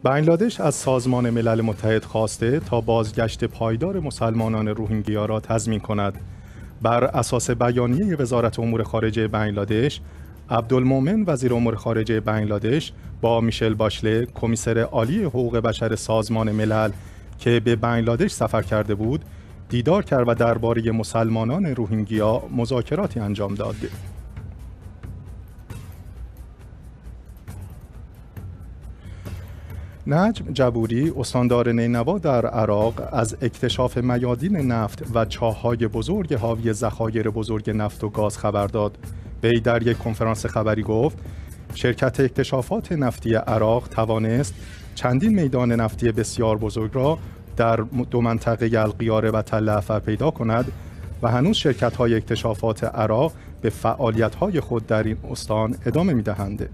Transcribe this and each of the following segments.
بنگلادش از سازمان ملل متحد خواسته تا بازگشت پایدار مسلمانان روهینگیا را تضمین کند. بر اساس بیانیه وزارت امور خارجه بنگلادش، عبدالمومن وزیر امور خارجه بنگلادش با میشل باشله، کمیسر عالی حقوق بشر سازمان ملل که به بنگلادش سفر کرده بود، دیدار کرد و درباره مسلمانان روهینگیا مذاکراتی انجام داد. نجم جبوری، استاندار نینوا در عراق، از اکتشاف میادین نفت و چاه‌های بزرگ حاوی ذخایر بزرگ نفت و گاز خبر داد. وی در یک کنفرانس خبری گفت: شرکت اکتشافات نفتی عراق توانست چندین میدان نفتی بسیار بزرگ را در دو منطقه القیاره و تل افر پیدا کند و هنوز شرکت‌های اکتشافات عراق به فعالیت‌های خود در این استان ادامه می‌دهند.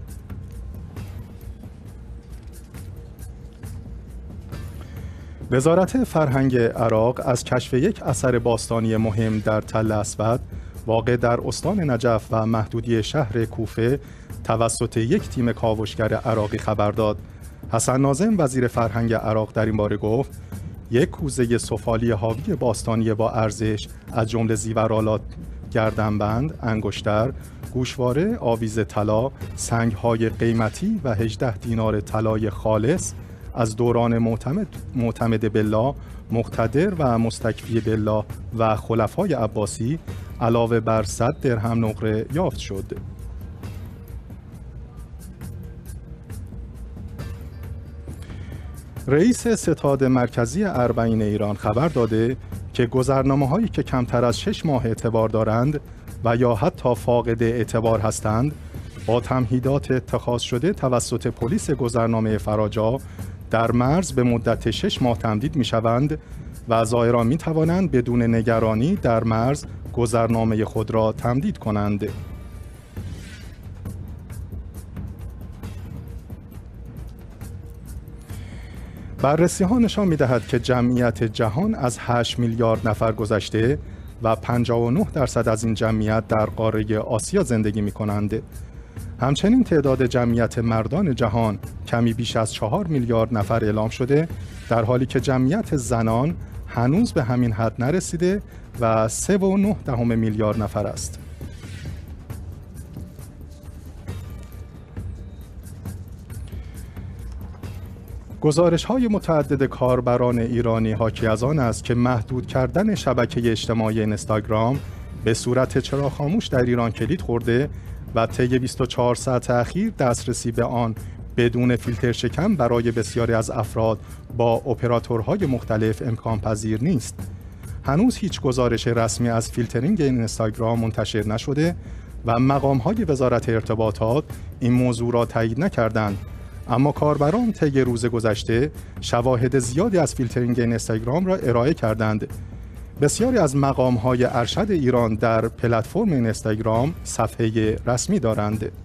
وزارت فرهنگ عراق از کشف یک اثر باستانی مهم در تل اسود واقع در استان نجف و محدودی شهر کوفه توسط یک تیم کاوشگر عراقی خبر داد. حسن ناظم وزیر فرهنگ عراق در این باره گفت: یک کوزه سفالی حاوی باستانی با ارزش از جمله زیورآلات، گردنبند، انگشتر، گوشواره، آویز طلا، سنگ‌های قیمتی و 18 دینار طلای خالص از دوران معتمد بالله، مقتدر و مستکفی بالله و خلفای عباسی علاوه بر 100 درهم نقره یافت شد. رئیس ستاد مرکزی اربعین ایران خبر داده که گذرنامه‌هایی که کمتر از 6 ماه اعتبار دارند و یا حتی فاقد اعتبار هستند، با تمهیدات اتخاذ شده توسط پلیس گذرنامه فراجا در مرز به مدت 6 ماه تمدید می‌شوند و زائران می‌توانند بدون نگرانی در مرز گذرنامه خود را تمدید کنند. بررسی‌ها نشان می‌دهد که جمعیت جهان از 8 میلیارد نفر گذشته و 59% از این جمعیت در قاره آسیا زندگی می‌کنند. همچنین تعداد جمعیت مردان جهان کمی بیش از 4 میلیارد نفر اعلام شده، در حالی که جمعیت زنان هنوز به همین حد نرسیده و 3.9 میلیارد نفر است. گزارش‌های متعدد کاربران ایرانی حاکی از آن است که محدود کردن شبکه اجتماعی اینستاگرام به صورت چراغ خاموش در ایران کلید خورده و طی 24 ساعت اخیر دسترسی به آن بدون فیلتر شکن برای بسیاری از افراد با اپراتورهای مختلف امکان پذیر نیست. هنوز هیچ گزارش رسمی از فیلترینگ اینستاگرام منتشر نشده و مقام‌های وزارت ارتباطات این موضوع را تایید نکردند، اما کاربران طی روز گذشته شواهد زیادی از فیلترینگ اینستاگرام را ارائه کردند. بسیاری از مقام‌های ارشد ایران در پلتفرم اینستاگرام صفحه رسمی دارند.